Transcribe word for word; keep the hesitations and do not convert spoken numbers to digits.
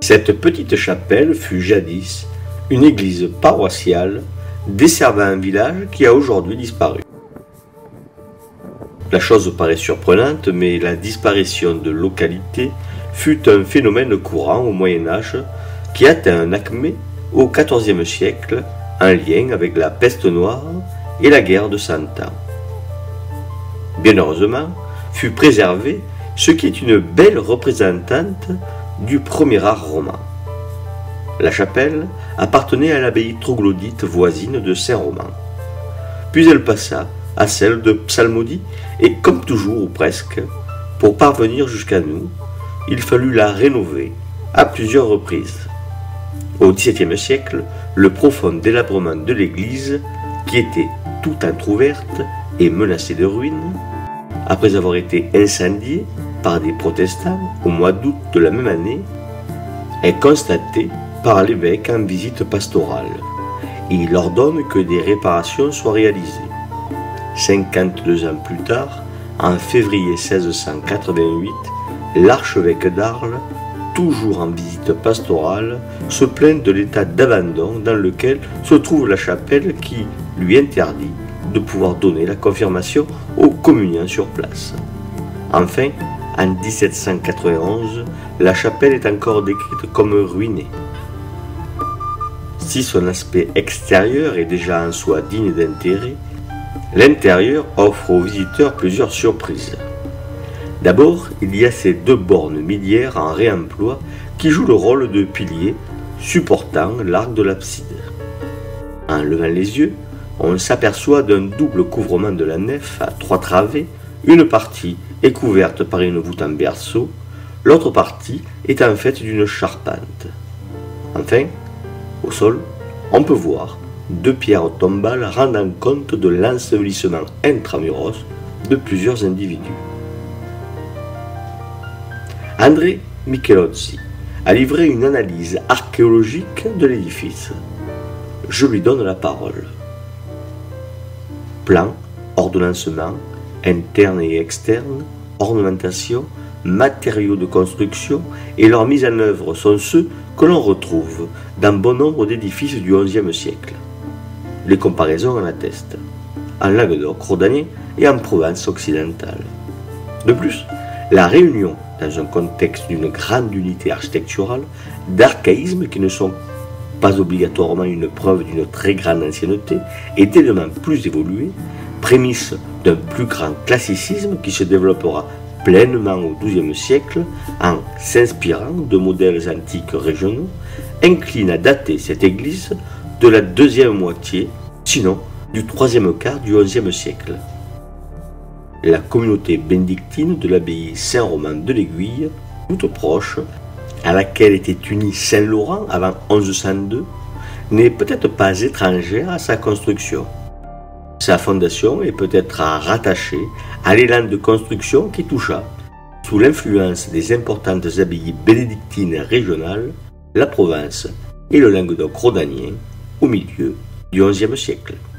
Cette petite chapelle fut jadis une église paroissiale desservant un village qui a aujourd'hui disparu. La chose paraît surprenante, mais la disparition de localités fut un phénomène courant au Moyen Âge qui atteint un acmé au quatorzième siècle en lien avec la peste noire et la guerre de Cent Ans. Bien heureusement, fut préservé ce qui est une belle représentante du premier art roman. La chapelle appartenait à l'abbaye troglodyte voisine de Saint-Romain. Puis elle passa à celle de Psalmodie et, comme toujours ou presque, pour parvenir jusqu'à nous, il fallut la rénover à plusieurs reprises. Au dix-septième siècle, le profond délabrement de l'église, qui était tout entrouverte et menacée de ruine, après avoir été incendiée par des protestants au mois d'août de la même année, est constaté par l'évêque en visite pastorale. Il ordonne que des réparations soient réalisées. cinquante-deux ans plus tard, en février seize cent quatre-vingt-huit, l'archevêque d'Arles, toujours en visite pastorale, se plaint de l'état d'abandon dans lequel se trouve la chapelle qui lui interdit de pouvoir donner la confirmation aux communiants sur place. Enfin, en dix-sept cent quatre-vingt-onze, la chapelle est encore décrite comme ruinée. Si son aspect extérieur est déjà en soi digne d'intérêt, l'intérieur offre aux visiteurs plusieurs surprises. D'abord, il y a ces deux bornes miliaires en réemploi qui jouent le rôle de piliers supportant l'arc de l'abside. En levant les yeux, on s'aperçoit d'un double couvrement de la nef à trois travées. Une partie est couverte par une voûte en berceau, l'autre partie est en fait d'une charpente. Enfin, au sol, on peut voir deux pierres tombales rendant compte de l'ensevelissement intramuros de plusieurs individus. André Michelozzi a livré une analyse archéologique de l'édifice. Je lui donne la parole. Plan, ordonnancement, interne et externe, ornementation, matériaux de construction et leur mise en œuvre sont ceux que l'on retrouve dans bon nombre d'édifices du onzième siècle. Les comparaisons en attestent, en Languedoc rhodanien et en Provence occidentale. De plus, la réunion, dans un contexte d'une grande unité architecturale, d'archaïsmes qui ne sont pas obligatoirement une preuve d'une très grande ancienneté et d'éléments plus évolués, prémisse d'un plus grand classicisme qui se développera pleinement au douzième siècle en s'inspirant de modèles antiques régionaux, incline à dater cette église de la deuxième moitié, sinon du troisième quart du onzième siècle. La communauté bénédictine de l'abbaye Saint-Romain de l'Aiguille, toute proche, à laquelle était uni Saint-Laurent avant onze cent deux, n'est peut-être pas étrangère à sa construction. Sa fondation est peut-être à rattacher à l'élan de construction qui toucha, sous l'influence des importantes abbayes bénédictines régionales, la Provence et le Languedoc rhodanien au milieu du onzième siècle.